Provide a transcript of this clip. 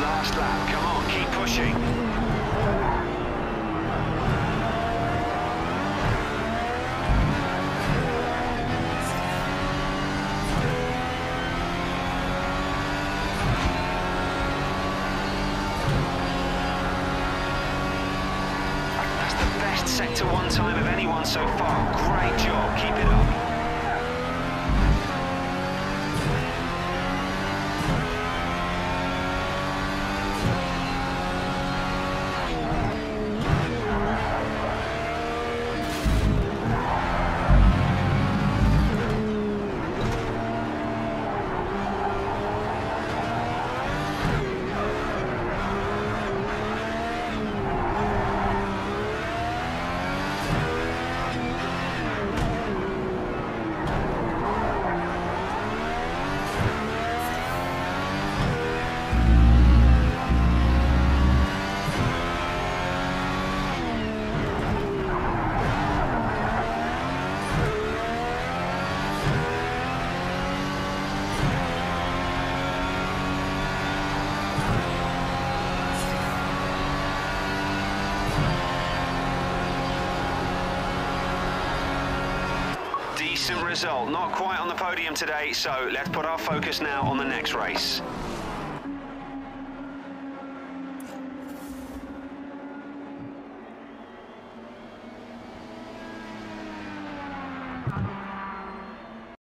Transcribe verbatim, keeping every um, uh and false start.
Last lap, come on, keep pushing. That's the best sector one time of anyone so far. Great job, keep it up. Decent result, not quite on the podium today, so let's put our focus now on the next race.